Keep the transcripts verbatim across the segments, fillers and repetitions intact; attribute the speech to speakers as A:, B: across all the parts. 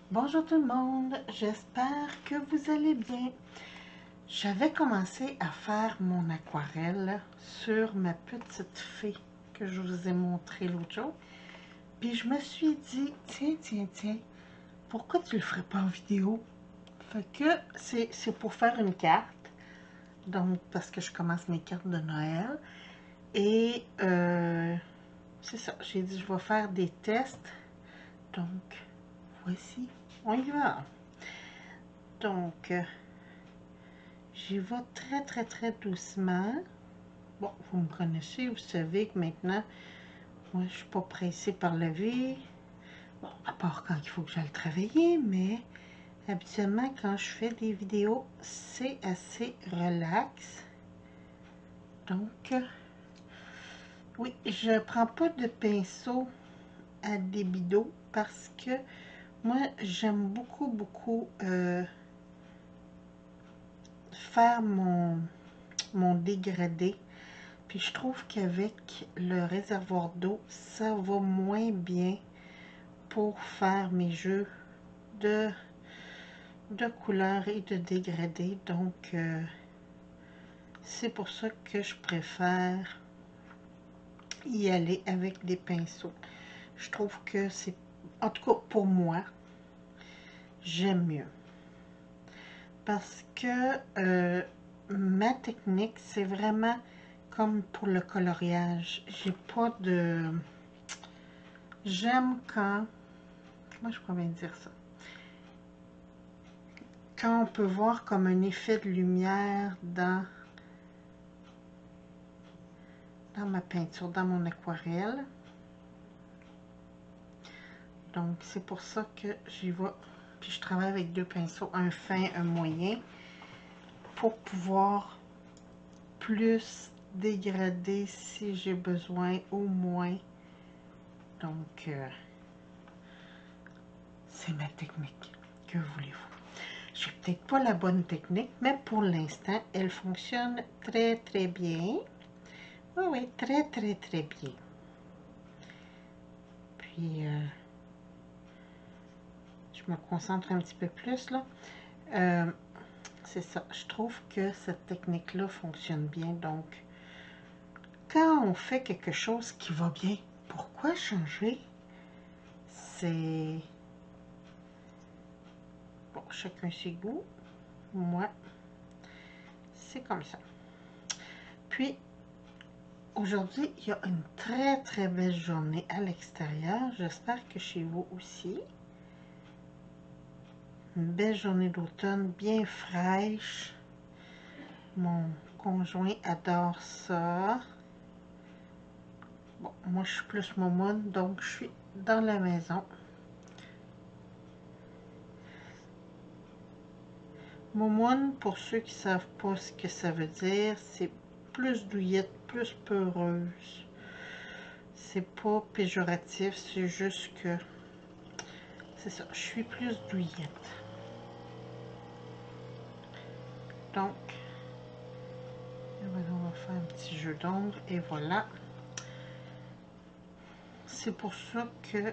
A: Bonjour tout le monde, j'espère que vous allez bien. J'avais commencé à faire mon aquarelle sur ma petite fée que je vous ai montré l'autre jour. Puis je me suis dit, tiens, tiens, tiens, pourquoi tu le ferais pas en vidéo? Fait que c'est pour faire une carte, donc parce que je commence mes cartes de Noël. Et euh, c'est ça, j'ai dit je vais faire des tests. Donc, voici, on y va. Donc, euh, j'y vais très, très, très doucement. Bon, vous me connaissez, vous savez que maintenant, moi, je suis pas pressée par la vie. Bon, à part quand il faut que j'aille travailler, mais habituellement, quand je fais des vidéos, c'est assez relax. Donc, oui, je prends pas de pinceau à débit d'eau parce que moi, j'aime beaucoup, beaucoup euh, faire mon, mon dégradé. Puis je trouve qu'avec le réservoir d'eau, ça va moins bien pour faire mes jeux de, de couleurs et de dégradés. Donc, euh, c'est pour ça que je préfère y aller avec des pinceaux. Je trouve que c'est, en tout cas pour moi, j'aime mieux. Parce que euh, ma technique, c'est vraiment comme pour le coloriage. J'ai pas de... J'aime quand... Comment je pourrais bien dire ça? Quand on peut voir comme un effet de lumière dans, dans ma peinture, dans mon aquarelle. Donc, c'est pour ça que j'y vais. Puis, je travaille avec deux pinceaux, un fin, un moyen, pour pouvoir plus dégrader si j'ai besoin, ou moins. Donc, euh, c'est ma technique. Que voulez-vous? Je n'ai peut-être pas la bonne technique, mais pour l'instant, elle fonctionne très, très bien. Oui, oui, très, très, très bien. Puis, euh, je me concentre un petit peu plus, là. Euh, c'est ça. Je trouve que cette technique-là fonctionne bien. Donc, quand on fait quelque chose qui va bien, pourquoi changer? C'est... Bon, chacun ses goûts. Moi, c'est comme ça. Puis, aujourd'hui, il y a une très, très belle journée à l'extérieur. J'espère que chez vous aussi. Une belle journée d'automne, bien fraîche. Mon conjoint adore ça. Bon, moi, je suis plus momoune, donc je suis dans la maison. Momoune, pour ceux qui ne savent pas ce que ça veut dire, c'est plus douillette, plus peureuse. C'est pas péjoratif, c'est juste que... C'est ça, je suis plus douillette. Donc, on va faire un petit jeu d'ombre, et voilà. C'est pour ça que...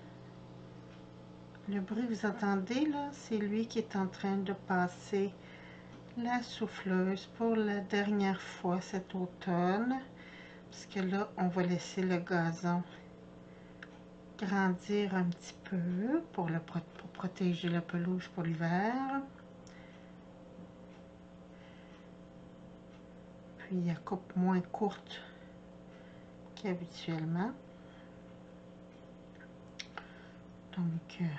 A: Le bruit que vous entendez là, c'est lui qui est en train de passer la souffleuse pour la dernière fois cet automne. Parce que là, on va laisser le gazon grandir un petit peu pour, le, pour protéger la pelouse pour l'hiver. Puis, il y a coupe moins courte qu'habituellement. Donc... Euh,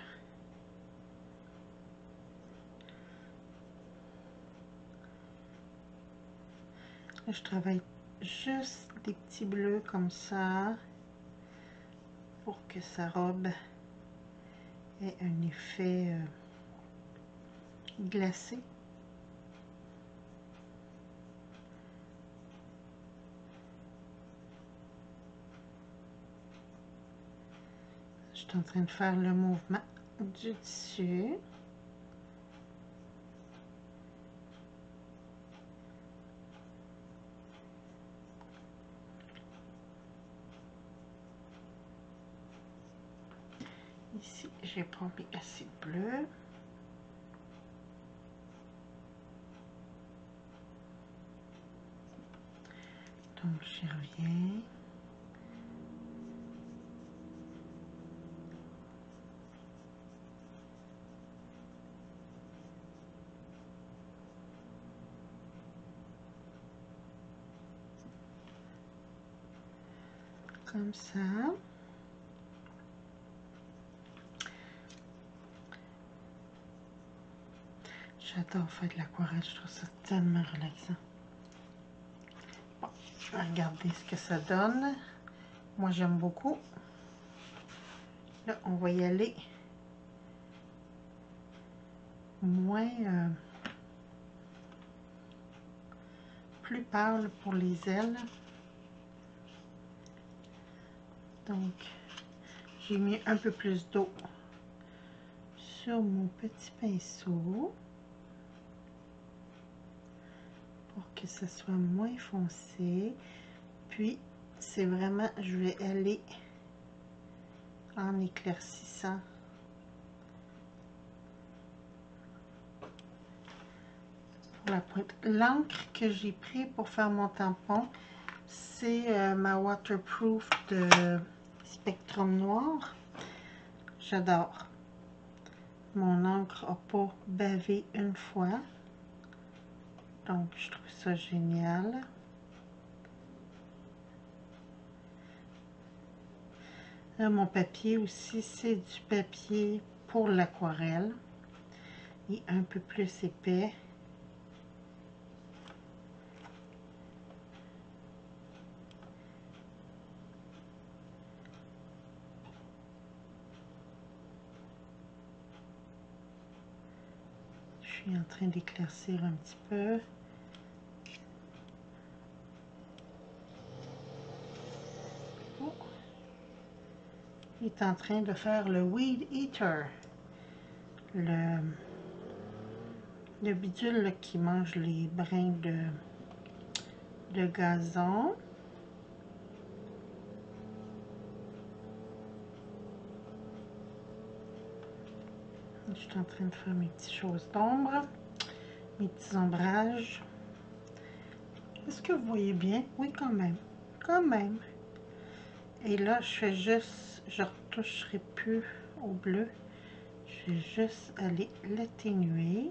A: je travaille juste des petits bleus comme ça pour que sa robe ait un effet euh, glacé. Je suis en train de faire le mouvement du tissu. Ici, j'ai pas mis assez de bleu. Donc, j'y reviens. Comme ça. J'adore faire de l'aquarelle, je trouve ça tellement relaxant. Bon, regardez ce que ça donne. Moi, j'aime beaucoup. Là, on va y aller moins... Euh, plus pâle pour les ailes. Donc, j'ai mis un peu plus d'eau sur mon petit pinceau pour que ce soit moins foncé. Puis, c'est vraiment, je vais aller en éclaircissant. Pour la pointe. L'encre que j'ai pris pour faire mon tampon, c'est euh, ma waterproof de Spectrum Noir. J'adore. Mon encre n'a pas bavé une fois. Donc, je trouve ça génial. Là, mon papier aussi, c'est du papier pour l'aquarelle. Il est un peu plus épais. Je suis en train d'éclaircir un petit peu. Oh. Il est en train de faire le Weed Eater. Le, le bidule là, qui mange les brins de, de gazon. Je suis en train de faire mes petites choses d'ombre, mes petits ombrages. Est-ce que vous voyez bien? Oui, quand même. Quand même. Et là, je fais juste, je ne retoucherai plus au bleu. Je vais juste aller l'atténuer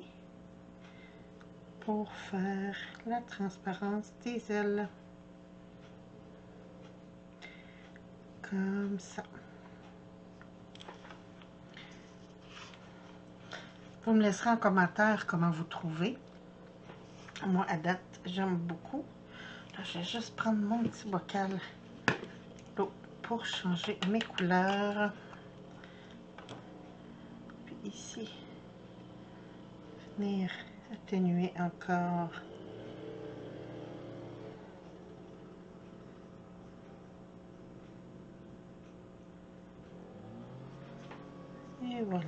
A: pour faire la transparence des ailes. Comme ça. Vous me laisserez en commentaire comment vous trouvez. Moi, à date, j'aime beaucoup. Là, je vais juste prendre mon petit bocal d'eau pour changer mes couleurs. Puis ici, venir atténuer encore. Et voilà.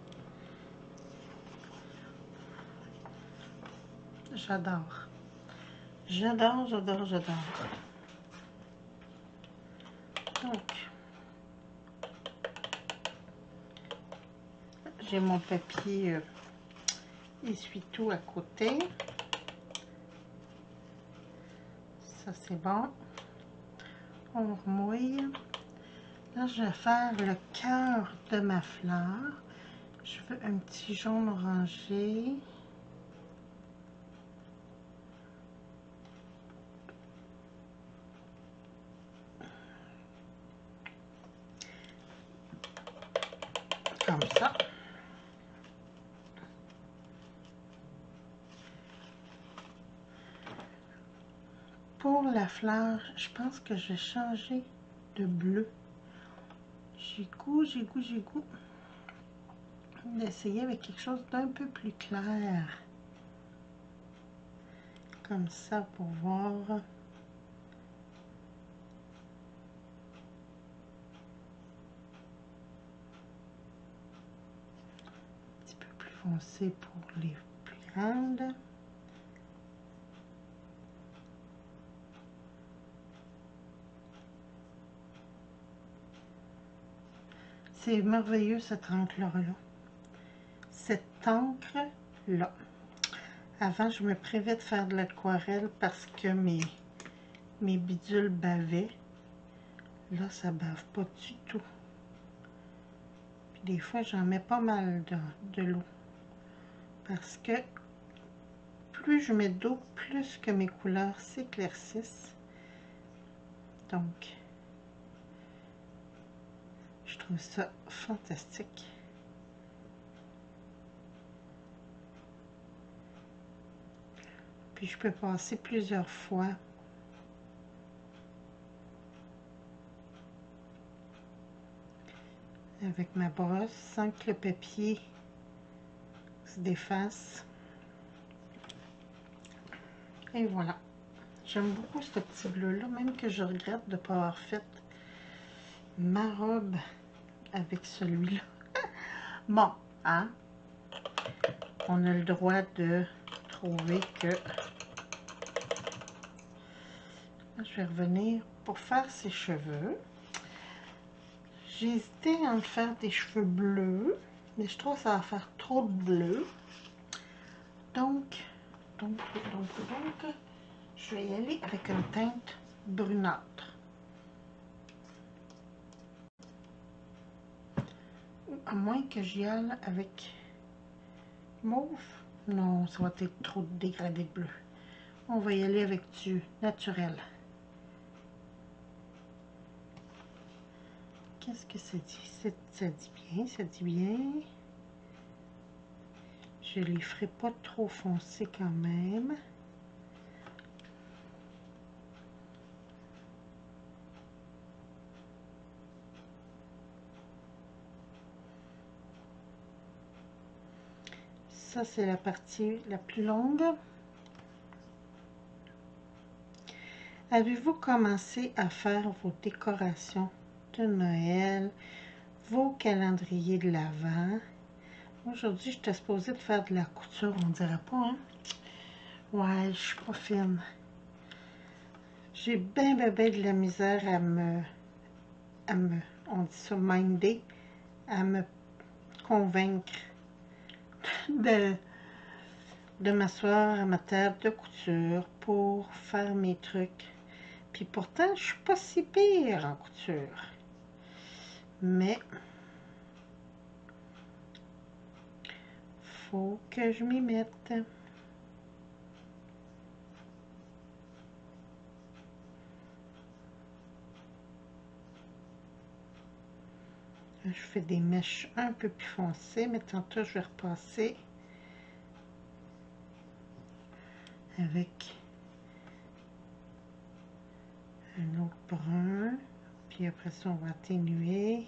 A: J'adore. J'adore, j'adore, j'adore. Donc, j'ai mon papier euh, essuie-tout à côté. Ça, c'est bon. On remouille. Là, je vais faire le cœur de ma fleur. Je veux un petit jaune orangé. Comme ça. Pour la fleur, je pense que je vais changer de bleu. J'ai goût, j'ai goût, j'ai goût d'essayer avec quelque chose d'un peu plus clair. Comme ça pour voir. Un petit peu plus foncé pour les plus grandes. C'est merveilleux cette encre-là. Cette encre-là. Avant, je me privais de faire de l'aquarelle parce que mes, mes bidules bavaient. Là, ça bave pas du tout. Puis des fois, j'en mets pas mal de, de l'eau. Parce que plus je mets d'eau, plus que mes couleurs s'éclaircissent. Donc, je trouve ça fantastique. Puis je peux passer plusieurs fois. Avec ma brosse sans que le papier se défasse. Et voilà. J'aime beaucoup ce petit bleu-là, même que je regrette de ne pas avoir fait ma robe avec celui-là. Bon, hein? On a le droit de trouver que... Je vais revenir pour faire ses cheveux. J'ai hésité à me faire des cheveux bleus, mais je trouve que ça va faire trop de bleu. Donc, donc, donc, donc, je vais y aller avec une teinte brunâtre. À moins que j'y aille avec mauve. Non, ça va être trop dégradé de bleu. On va y aller avec du naturel. Qu'est-ce que ça dit? Ça dit bien, ça dit bien. Je les ferai pas trop foncés quand même. Ça, c'est la partie la plus longue. Avez-vous commencé à faire vos décorations de Noël, vos calendriers de l'Avent? Aujourd'hui, j'étais supposée de faire de la couture, on dirait pas, hein? Ouais, je suis pas fine. J'ai bien, bien, bien de la misère à me, à me, on dit ça, minder, à me convaincre de, de m'asseoir à ma table de couture pour faire mes trucs. Puis pourtant, je suis pas si pire en couture. Mais faut que je m'y mette. Je fais des mèches un peu plus foncées, mais tantôt je vais repasser avec un autre brun. Puis après ça, on va atténuer.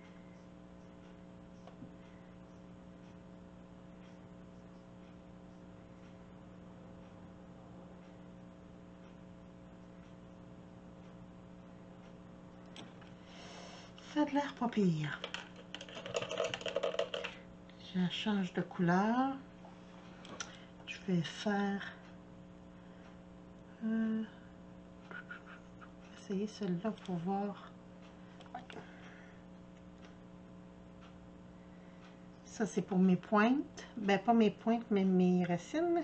A: Ça a l'air pas pire. Je change de couleur. Je vais faire... Euh, essayer celle-là pour voir. Ça, c'est pour mes pointes. Ben, pas mes pointes, mais mes racines.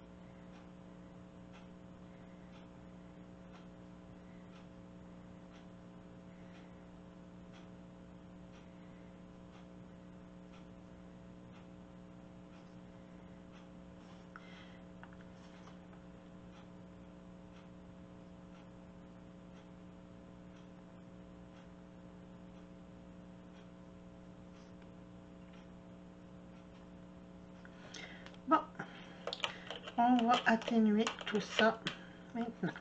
A: Bon, on va atténuer tout ça maintenant.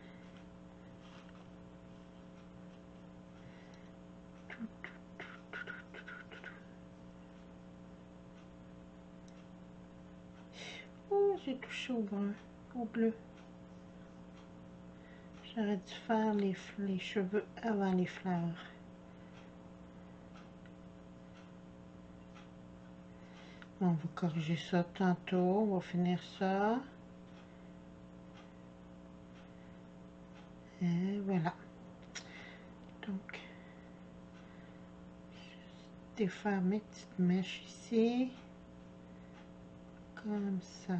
A: Oh, j'ai touché au brun, au bleu. J'aurais dû faire les, les cheveux avant les fleurs. On va corriger ça tantôt. On va finir ça. Et voilà. Donc, défaire mes petites mèches ici. Comme ça.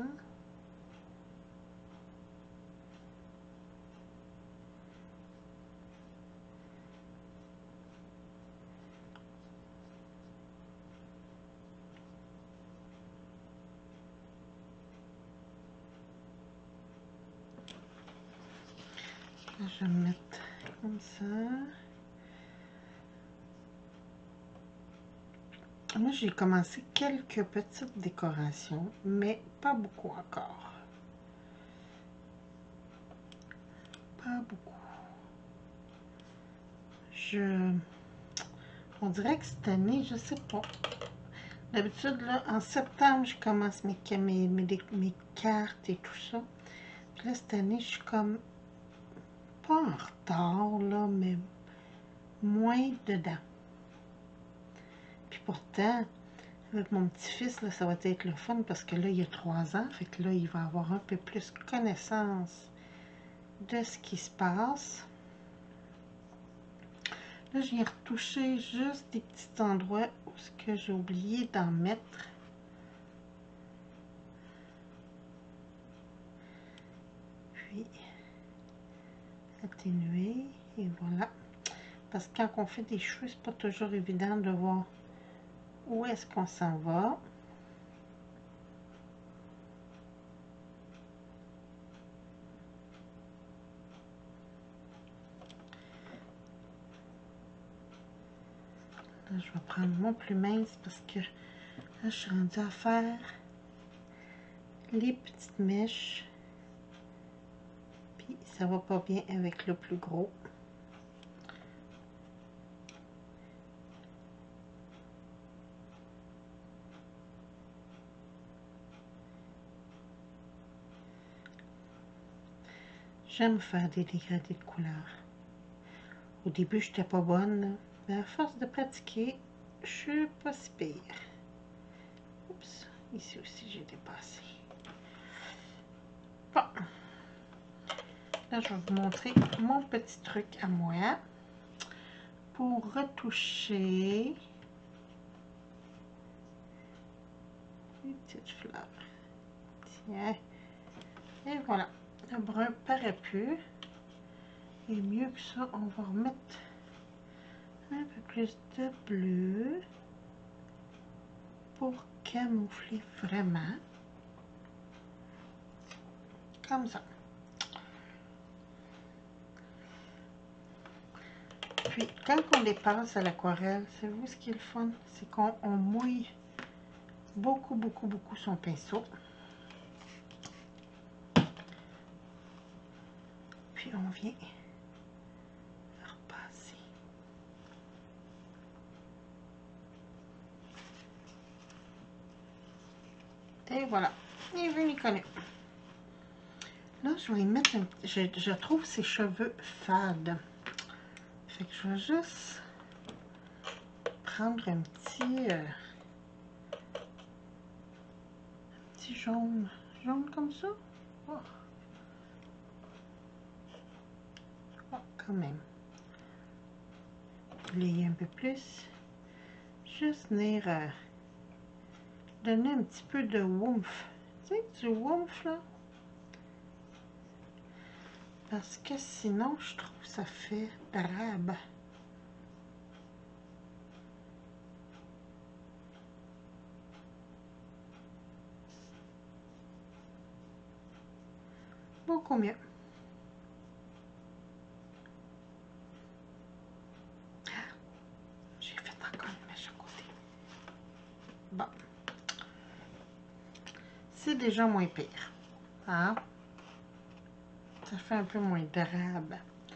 A: Là, je vais mettre comme ça. Moi, j'ai commencé quelques petites décorations, mais pas beaucoup encore. Pas beaucoup. Je... On dirait que cette année, je sais pas. D'habitude, là, en septembre, je commence mes, mes, mes, mes cartes et tout ça. Puis là, cette année, je suis comme... pas en retard, là, mais moins dedans. Puis pourtant... Avec mon petit-fils, là, ça va être le fun parce que là, il a trois ans. Fait que là, il va avoir un peu plus connaissance de ce qui se passe. Là, je viens retoucher juste des petits endroits où ce que j'ai oublié d'en mettre. Puis, atténuer. Et voilà. Parce que quand on fait des cheveux, c'est pas toujours évident de voir où est-ce qu'on s'en va. Là, je vais prendre mon plus mince parce que là, je suis rendue à faire les petites mèches. Puis, ça va pas bien avec le plus gros. J'aime faire des dégradés de couleurs. Au début, je n'étais pas bonne, mais à force de pratiquer, je suis pas si pire. Oups, ici aussi j'ai dépassé. Bon. Là, je vais vous montrer mon petit truc à moi pour retoucher les petites fleurs. Tiens. Et voilà. Le brun paraît plus. Et mieux que ça, on va remettre un peu plus de bleu pour camoufler vraiment. Comme ça. Puis, quand on les passe à l'aquarelle, savez-vous ce qui est le fun? C'est qu'on mouille beaucoup, beaucoup, beaucoup son pinceau. Puis, on vient repasser. Et voilà. Et vu, Nicolas. Là, je vais y mettre un petit... Je, je trouve ses cheveux fades. Fait que je vais juste prendre un petit... Euh, un petit jaune. Jaune comme ça. Oh. Oh, quand même. Blayer un peu plus. Juste venir euh, donner un petit peu de woomph. Tu sais, du woomph, là. Parce que sinon, je trouve que ça fait drabe. Beaucoup mieux. J'ai fait encore une mèche à côté. Bon. C'est déjà moins pire. Hein? Ça fait un peu moins drabe.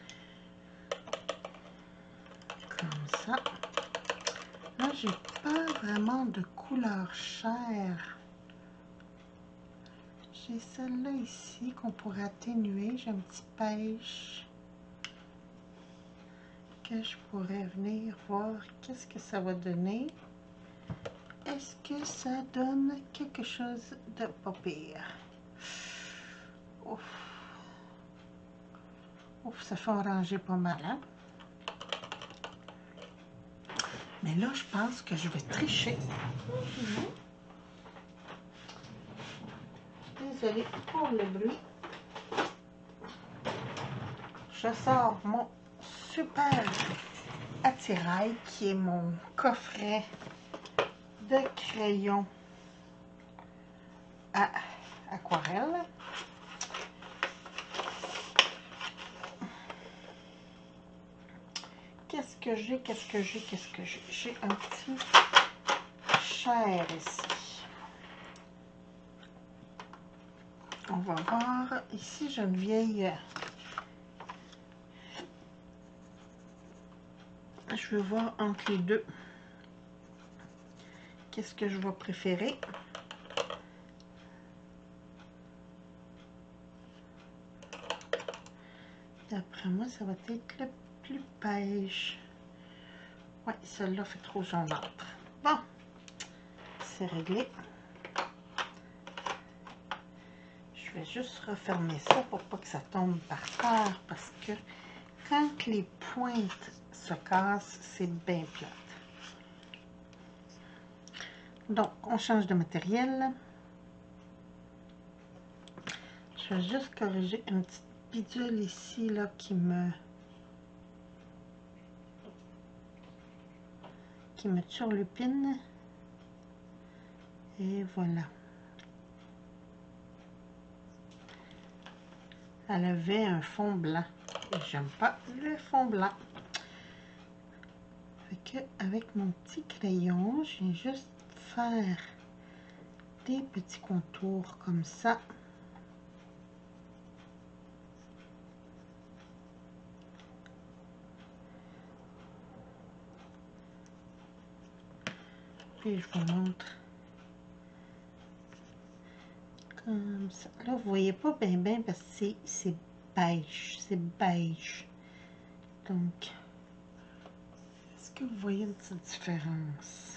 A: Comme ça. Là, j'ai pas vraiment de couleur chair. J'ai celle-là ici qu'on pourrait atténuer. J'ai un petit pêche que je pourrais venir voir qu'est-ce que ça va donner. Est-ce que ça donne quelque chose de pas pire? Ouf. Ouf, ça fait oranger pas mal, hein? Mais là, je pense que je vais tricher. Désolée pour le bruit. Je sors mon super attirail qui est mon coffret de crayons à aquarelle. Qu'est-ce que j'ai, qu'est-ce que j'ai, qu'est-ce que j'ai? J'ai un petit chair ici. On va voir. Ici, j'ai une vieille... Je vais voir entre les deux. Qu'est-ce que je vais préférer? D'après moi, ça va être le plus pêche. Ouais, celle-là fait trop jaunâtre. Bon, c'est réglé. Je vais juste refermer ça pour pas que ça tombe par terre parce que quand les pointes se cassent, c'est bien plate. Donc, on change de matériel. Je vais juste corriger une petite bidule ici là qui me qui me turlupine. Et voilà. Elle avait un fond blanc. Et j'aime pas le fond blanc. Fait que avec mon petit crayon, je viens juste faire des petits contours comme ça. Puis je vous montre comme ça. Là, vous voyez pas bien bien parce que c'est beige. C'est beige. Donc, est-ce que vous voyez une petite différence?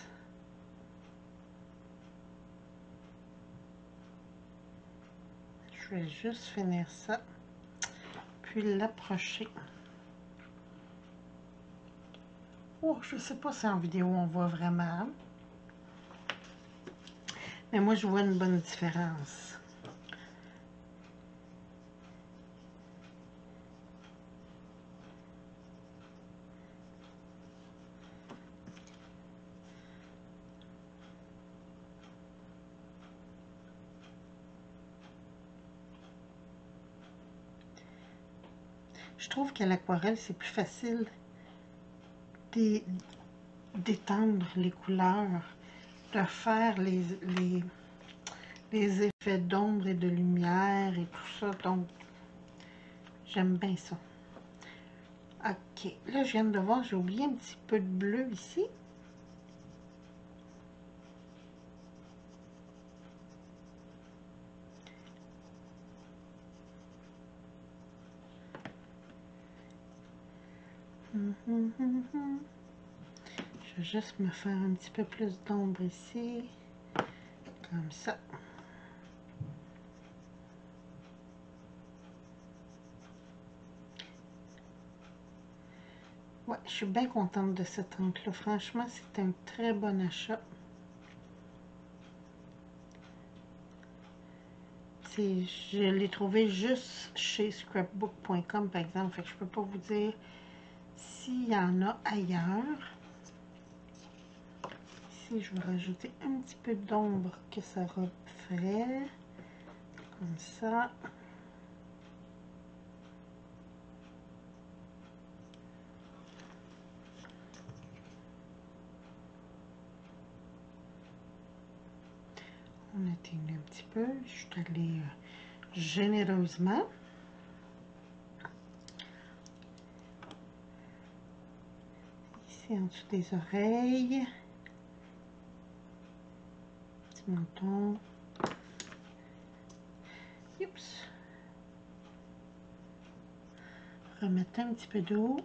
A: Je vais juste finir ça. Puis l'approcher. Oh, je sais pas si en vidéo on voit vraiment. Mais moi, je vois une bonne différence. Je trouve qu'à l'aquarelle, c'est plus facile d'étendre les couleurs, de faire les, les, les effets d'ombre et de lumière et tout ça. Donc, j'aime bien ça. Ok, là, je viens de voir, j'ai oublié un petit peu de bleu ici. Je vais juste me faire un petit peu plus d'ombre ici, comme ça. Ouais, je suis bien contente de cette encre-là. Franchement, c'est un très bon achat. Je l'ai trouvé juste chez scrapbook point com, par exemple. Fait que je peux pas vous dire s'il y en a ailleurs. Ici, je vais rajouter un petit peu d'ombre que ça referait. Comme ça. On atténue un petit peu. Je suis allée euh, généreusement. Ici, en dessous des oreilles. Petit menton. Oups. Remettre un petit peu d'eau.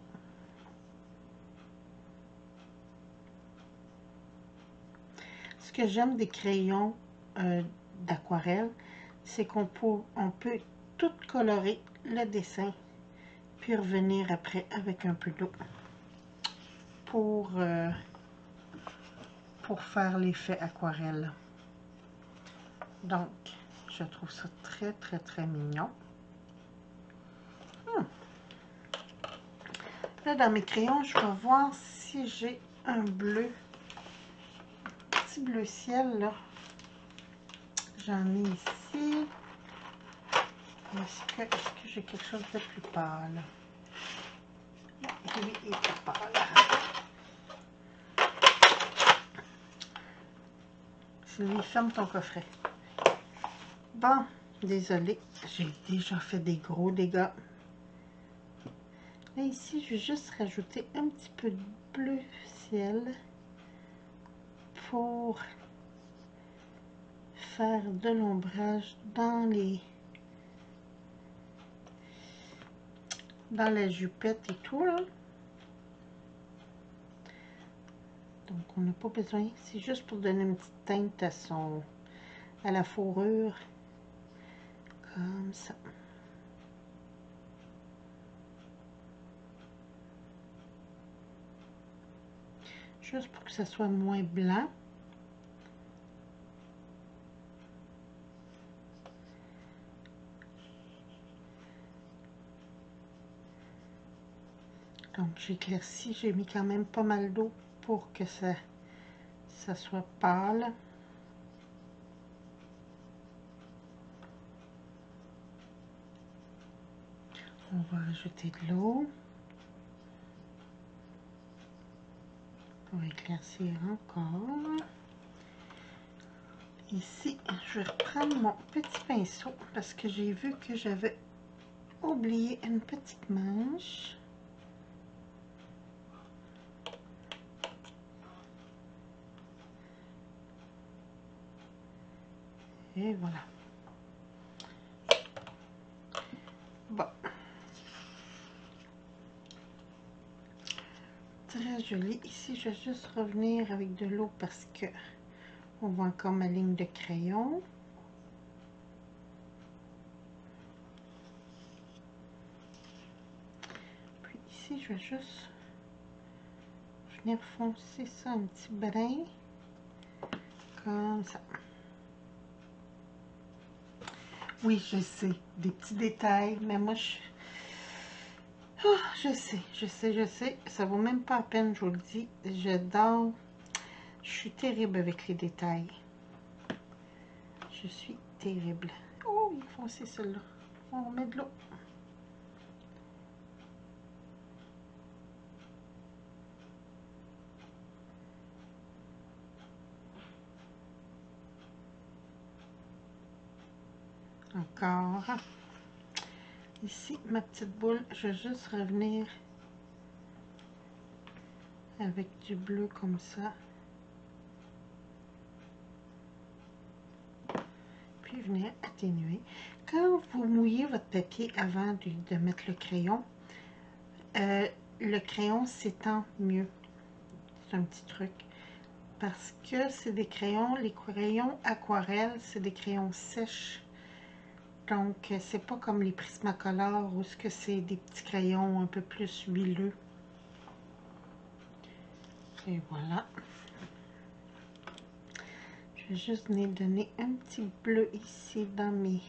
A: Ce que j'aime des crayons euh, d'aquarelle, c'est qu'on peut, on peut tout colorer le dessin, puis revenir après avec un peu d'eau pour, euh, pour faire l'effet aquarelle. Donc, je trouve ça très, très, très mignon. Hmm. Là, dans mes crayons, je vais voir si j'ai un bleu. Un petit bleu ciel, là. J'en ai ici. Est-ce que, est-ce que j'ai quelque chose de plus pâle? Lui est plus pâle. Sylvie, ferme ton coffret. Bon, désolé, j'ai déjà fait des gros dégâts. Là, ici, je vais juste rajouter un petit peu de bleu ciel pour faire de l'ombrage dans les dans la jupette et tout là. Donc on n'a pas besoin, c'est juste pour donner une petite teinte à son à la fourrure comme ça. Juste pour que ça soit moins blanc. Donc j'éclaircis, j'ai mis quand même pas mal d'eau pour que ça, ça soit pâle. On va rajouter de l'eau pour éclaircir encore. Ici, je vais reprendre mon petit pinceau parce que j'ai vu que j'avais oublié une petite manche. Et voilà. Bon. Très joli. Ici, je vais juste revenir avec de l'eau parce que on voit encore ma ligne de crayon. Puis ici, je vais juste venir foncer ça un petit brin. Comme ça. Oui, je sais, des petits détails, mais moi, je... Oh, je sais, je sais, je sais, ça vaut même pas la peine, je vous le dis. J'adore, je suis terrible avec les détails. Je suis terrible. Oh, il faut foncer celle-là. On met de l'eau. Encore. Ici, ma petite boule, je vais juste revenir avec du bleu comme ça. Puis venir atténuer. Quand vous mouillez votre papier avant de, de mettre le crayon, euh, le crayon s'étend mieux. C'est un petit truc. Parce que c'est des crayons, les crayons aquarelles, c'est des crayons sèches. Donc, c'est pas comme les Prismacolor où c'est des petits crayons un peu plus huileux. Et voilà. Je vais juste venir donner un petit bleu ici dans mes,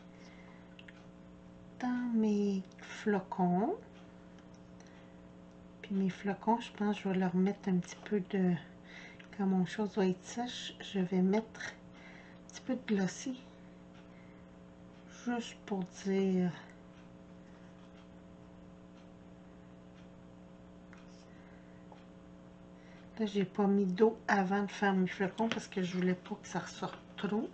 A: dans mes flocons. Puis mes flocons, je pense que je vais leur mettre un petit peu de... Quand mon chose va être sèche, je vais mettre un petit peu de glossy. Juste pour dire... Là, j'ai pas mis d'eau avant de faire mes flocons parce que je voulais pas que ça ressorte trop.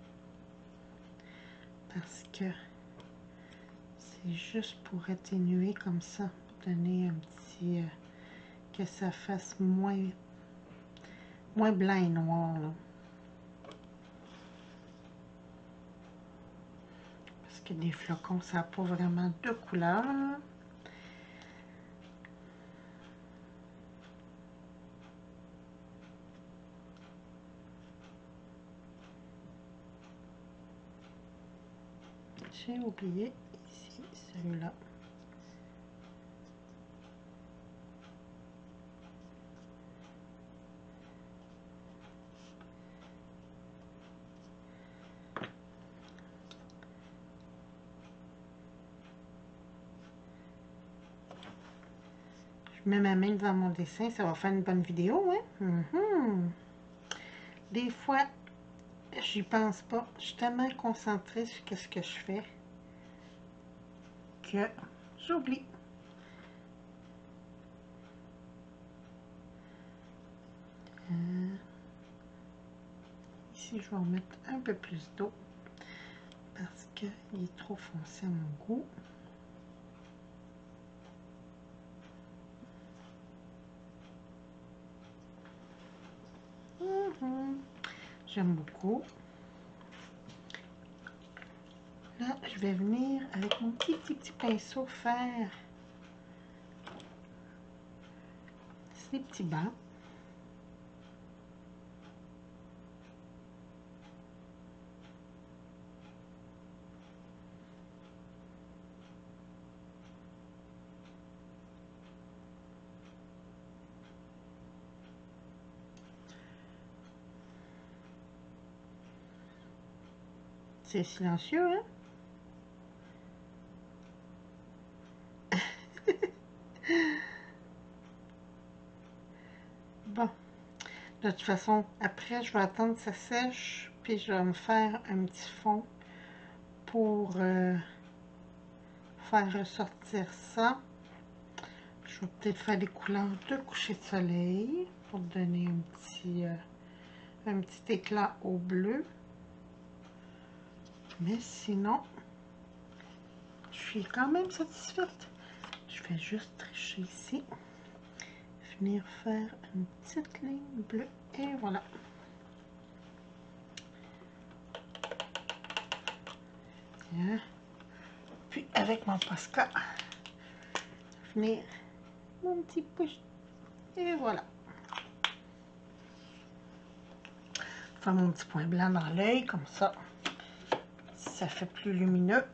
A: Parce que c'est juste pour atténuer comme ça, pour donner un petit... Euh, que ça fasse moins, moins blanc et noir, là. Parce que des flocons, ça n'a pas vraiment de couleur. J'ai oublié ici celui-là. Je mets ma main devant mon dessin, ça va faire une bonne vidéo, hein? Mm-hmm. Des fois, j'y pense pas. Je suis tellement concentrée sur ce que je fais que j'oublie. Euh, ici, je vais en mettre un peu plus d'eau parce qu'il est trop foncé à mon goût. Mm-hmm. J'aime beaucoup. Là, je vais venir avec mon petit, petit, petit pinceau faire ces petits bancs. C'est silencieux, hein? Bon, de toute façon, après, je vais attendre que ça sèche, puis je vais me faire un petit fond pour euh, faire ressortir ça. Je vais peut-être faire des couleurs de coucher de soleil pour donner un petit, euh, un petit éclat au bleu. Mais sinon, je suis quand même satisfaite. Je vais juste tricher ici. Venir faire une petite ligne bleue. Et voilà. Bien. Puis avec mon Posca, venir mon petit push. Et voilà. Faire mon petit point blanc dans l'œil, comme ça. Ça fait plus lumineux.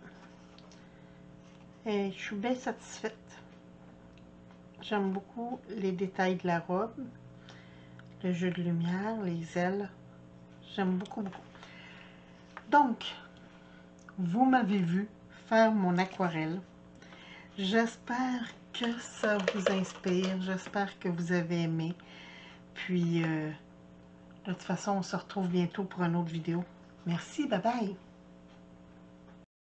A: Et je suis bien satisfaite. J'aime beaucoup les détails de la robe, le jeu de lumière, les ailes. J'aime beaucoup, beaucoup. Donc, vous m'avez vu faire mon aquarelle. J'espère que ça vous inspire. J'espère que vous avez aimé. Puis, euh, de toute façon, on se retrouve bientôt pour une autre vidéo. Merci, bye bye!